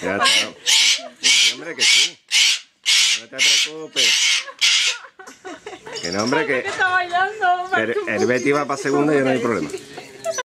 Ya está. Sí, hombre, que sí. No te preocupes. Que no, hombre, que está bailando. el Betty va para segunda y no hay problema.